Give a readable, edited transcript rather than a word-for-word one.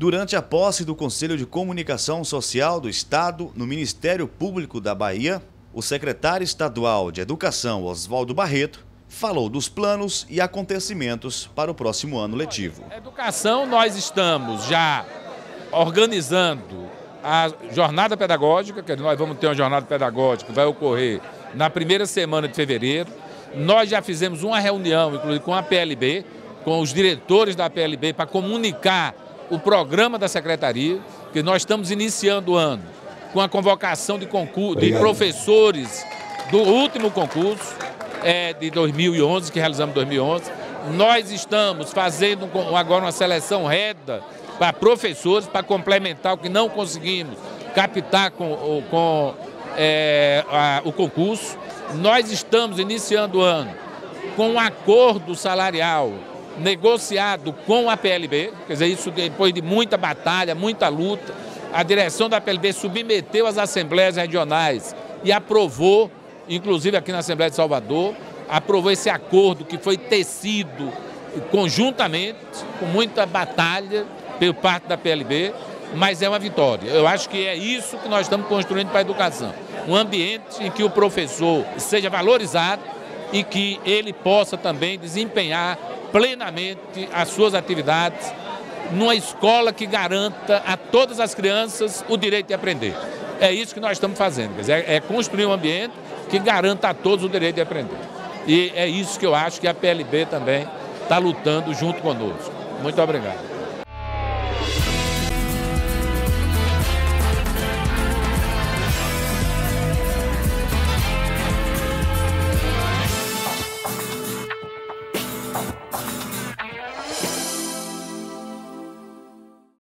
Durante a posse do Conselho de Comunicação Social do Estado no Ministério Público da Bahia, o secretário estadual de Educação, Oswaldo Barreto, falou dos planos e acontecimentos para o próximo ano letivo. Educação, nós estamos já organizando a jornada pedagógica, que nós vamos ter uma jornada pedagógica que vai ocorrer na primeira semana de fevereiro. Nós já fizemos uma reunião, inclusive com a PLB, com os diretores da PLB, para comunicar o programa da secretaria, que nós estamos iniciando o ano com a convocação de concurso de professores do último concurso de 2011, que realizamos em 2011. Nós estamos fazendo agora uma seleção reda para professores, para complementar o que não conseguimos captar com o concurso. Nós estamos iniciando o ano com um acordo salarial negociado com a PLB, quer dizer, isso depois de muita batalha, muita luta, a direção da PLB submeteu às assembleias regionais e aprovou, inclusive aqui na Assembleia de Salvador, aprovou esse acordo que foi tecido conjuntamente, com muita batalha por parte da PLB, mas é uma vitória. Eu acho que é isso que nós estamos construindo para a educação. Um ambiente em que o professor seja valorizado e que ele possa também desempenhar plenamente as suas atividades numa escola que garanta a todas as crianças o direito de aprender. É isso que nós estamos fazendo, quer dizer, é construir um ambiente que garanta a todos o direito de aprender. E é isso que eu acho que a PLB também está lutando junto conosco. Muito obrigado.